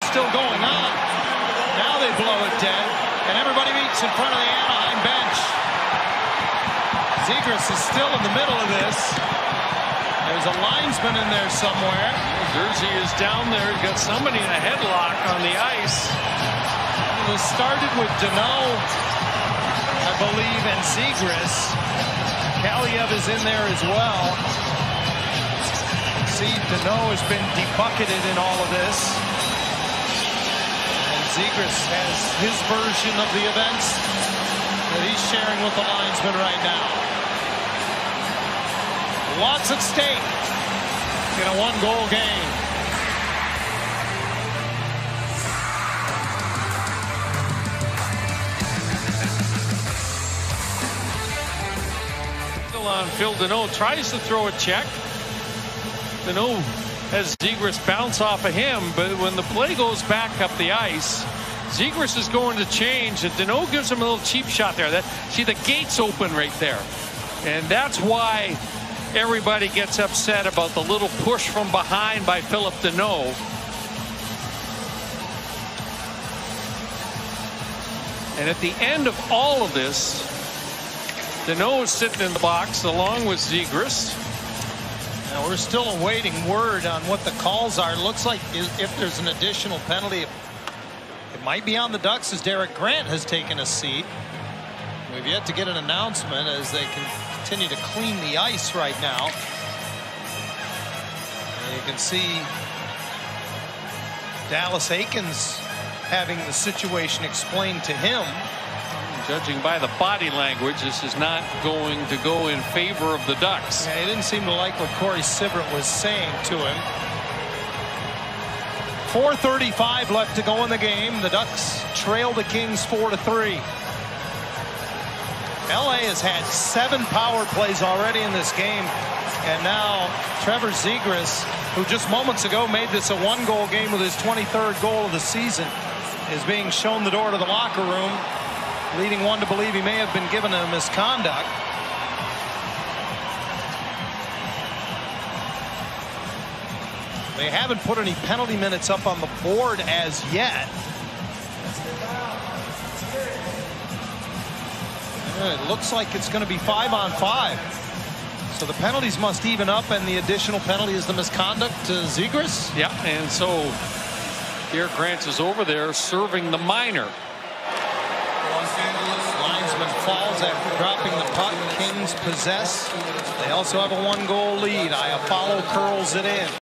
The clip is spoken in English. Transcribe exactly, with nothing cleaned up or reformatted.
Still going on. Now they blow it dead, and everybody meets in front of the Anaheim bench. Zegras is still in the middle of this. There's a linesman in there somewhere. Jersey is down there. He's got somebody in a headlock on the ice. It was started with Deneau, I believe, and Zegras. Kaliev is in there as well. See, Deneau has been debucketed in all of this. And Zegras has his version of the events that he's sharing with the linesman right now. Lots at stake in a one-goal game. Still on Phil Deneau, tries to throw a check. Deneau has Zegras bounce off of him, but when the play goes back up the ice, Zegras is going to change, and Deneau gives him a little cheap shot there. That, see, the gate's open right there, and that's why everybody gets upset about the little push from behind by Philip Deneau. And at the end of all of this, Deneau is sitting in the box along with Zegras. Now we're still awaiting word on what the calls are. It looks like if there's an additional penalty, it might be on the Ducks, as Derek Grant has taken a seat. We've yet to get an announcement as they continue to clean the ice right now. And you can see Dallas Aikens having the situation explained to him. Judging by the body language, this is not going to go in favor of the Ducks. Yeah, he didn't seem to like what Corey Sivert was saying to him. four thirty-five left to go in the game. The Ducks trail the Kings four to three. L A has had seven power plays already in this game, and now Trevor Zegras, who just moments ago made this a one-goal game with his twenty-third goal of the season, is being shown the door to the locker room, leading one to believe he may have been given a misconduct. They haven't put any penalty minutes up on the board as yet. It looks like it's going to be five on five. So the penalties must even up, and the additional penalty is the misconduct to Zegras. Yeah, and so Derek Grant is over there serving the minor. Linesman falls after dropping the puck. Kings possess. They also have a one-goal lead. Iafallo curls it in.